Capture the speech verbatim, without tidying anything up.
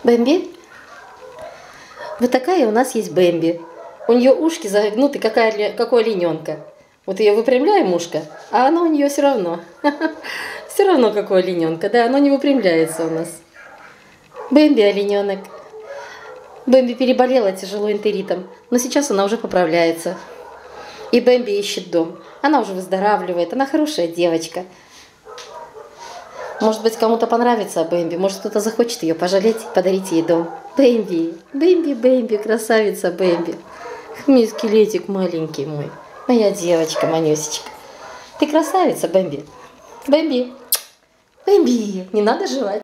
Бэмби? Вот такая у нас есть Бэмби. У нее ушки загнуты, какая, как у олененка. Вот ее выпрямляем ушко, а оно у нее все равно. Все равно, как у олененка. Да, оно не выпрямляется у нас. Бэмби олененок. Бэмби переболела тяжело энтеритом, но сейчас она уже поправляется. И Бэмби ищет дом. Она уже выздоравливает, она хорошая девочка. Может быть, кому-то понравится Бэмби, может, кто-то захочет ее пожалеть, подарить ей дом. Бэмби, Бэмби, Бэмби, красавица Бэмби. Мой скелетик маленький мой. Моя девочка, Манюсечка. Ты красавица, Бэмби. Бэмби, Бэмби, не надо жевать.